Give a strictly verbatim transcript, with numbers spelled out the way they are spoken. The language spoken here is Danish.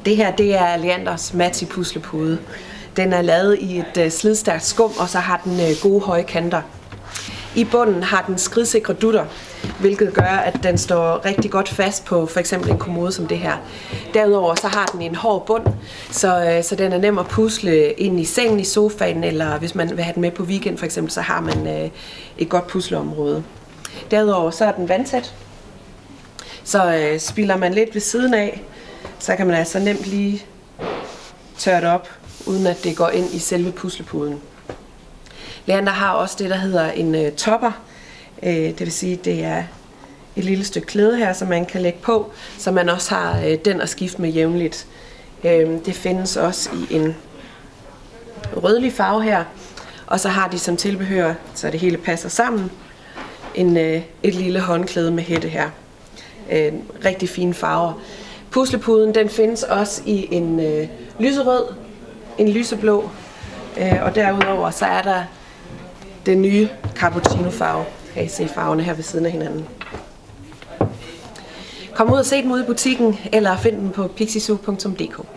Det her, det er Leanders Matti puslepude. Den er lavet i et uh, slidstærkt skum, og så har den uh, gode høje kanter. I bunden har den skridsikre dutter, hvilket gør, at den står rigtig godt fast på for eksempel en kommode som det her. Derudover så har den en hård bund, så, uh, så den er nem at pusle ind i sengen, i sofaen, eller hvis man vil have den med på weekend for eksempel, så har man uh, et godt pusleområde. Derudover så er den vandtæt, så uh, spilder man lidt ved siden af, så kan man altså nemt lige tørre det op, uden at det går ind i selve puslepuden. Leander har også det, der hedder en uh, topper. Uh, det vil sige, det er et lille stykke klæde her, som man kan lægge på, så man også har uh, den at skifte med jævnligt. Uh, det findes også i en rødlig farve her, og så har de som tilbehør, så det hele passer sammen, en, uh, et lille håndklæde med hætte her. Uh, rigtig fine farver. Puslepuden den findes også i en uh, lyserød, en lyseblå, uh, og derudover så er der den nye cappuccino-farve. Kan I se farverne her ved siden af hinanden. Kom ud og se dem ude i butikken, eller find dem på pixie zoo punktum d k.